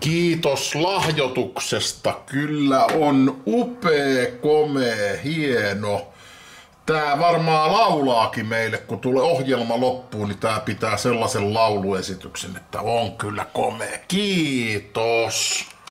Kiitos lahjoituksesta. Kyllä on upea, komea, hieno. Tää varmaan laulaakin meille, kun tulee ohjelma loppuun, niin tää pitää sellaisen lauluesityksen, että on kyllä komea. Kiitos.